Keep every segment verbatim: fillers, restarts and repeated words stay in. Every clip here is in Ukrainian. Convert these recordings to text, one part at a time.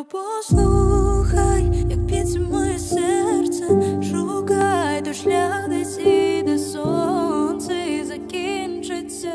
послухай, як б'ється моє серце, шукай до шлях, десь іде сонце і закінчиться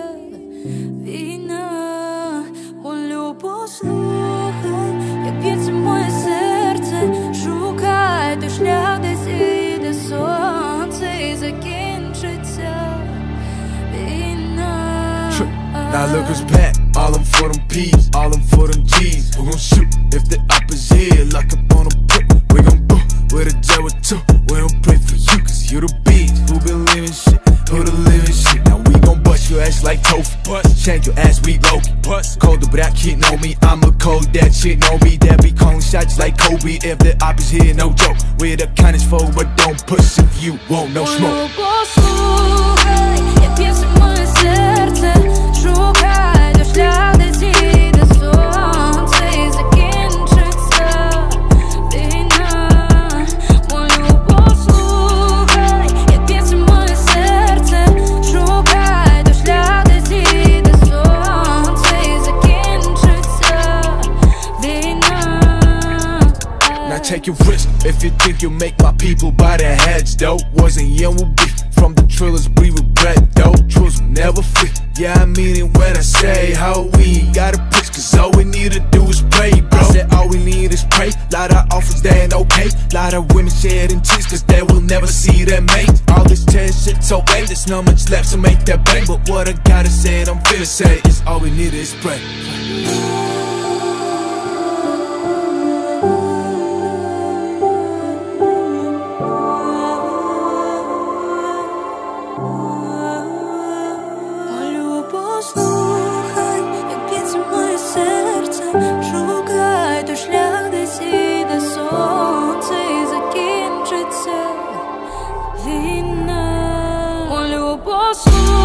війна. Молю, послухай, як б'ється моє серце, шукай до шлях, десь іде сонце і закінчиться війна. Now look who's back, all them for them P's, all them for them G's. Who gon' shoot if the op is here? Lock up on a brick, we gon' boo with a jet with two. We don't pray for you, cause you the beast. Who been living shit, who the living shit? Now we gon' bust your ass like tofu, shank your ass, we Loki. Colder, but I can't know me, I'm a cold, that shit know me. That be calling shots like Kobe, if the op is here, no joke. We're the kindest foe, but don't push if you want no smoke. Послухай, як б'ється моє серце, шукай до шлях, десь іде сонце і закінчиться війна. Молю, послухай, як б'ється моє серце, шукай до шлях, десь іде сонце і закінчиться війна. Now take a risk if you think you'll make my people buy their heads, though. Wasn't young will be from the trillers, we regret, though. Trolls will never fit. Yeah, I mean it when I say how we gotta push, cause all we need to do is pray, bro. I said all we need is pray. Lot of offers, they ain't okay. Lot of women shedding tears, cause they will never see their mate. All this tear shit so lame, there's not much left to make that bang. But what I gotta say, and I'm finna say, is all we need is pray. Послухай, як б'ється моє серце, шукай до шлях, десь іде сонце і закінчиться війна. Молю, послухай.